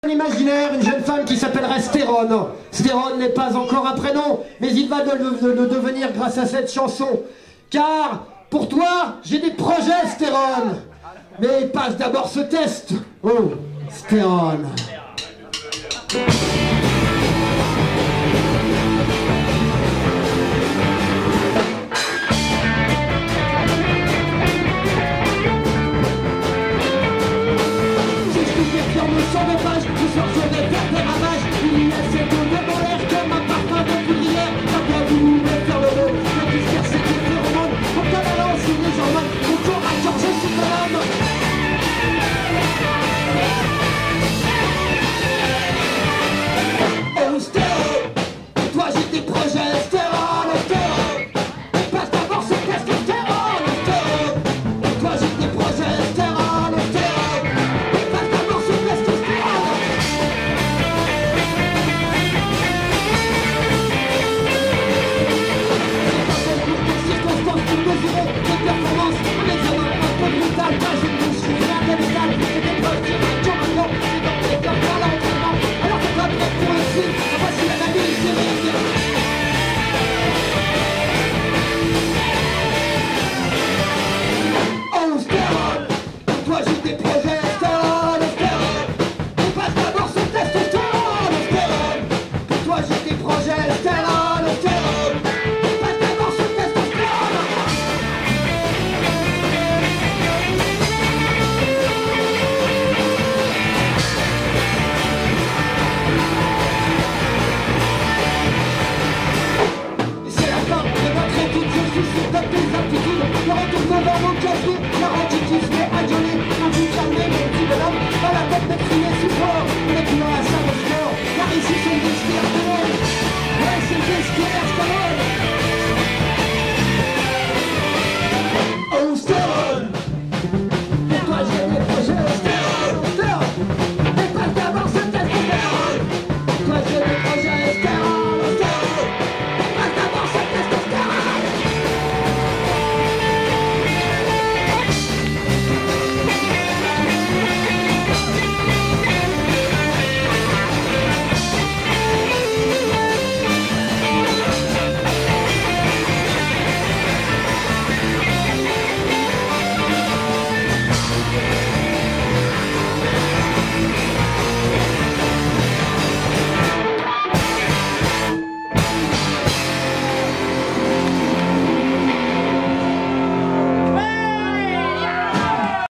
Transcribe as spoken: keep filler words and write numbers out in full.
Imaginaire, une jeune femme qui s'appellerait Stérone. Stérone n'est pas encore un prénom, mais il va de le devenir grâce à cette chanson. Car, pour toi, j'ai des projets, Stérone. Mais passe d'abord ce test. Oh, Stérone. Sans de page, ce soir je vais faire des ravages. Il y a cette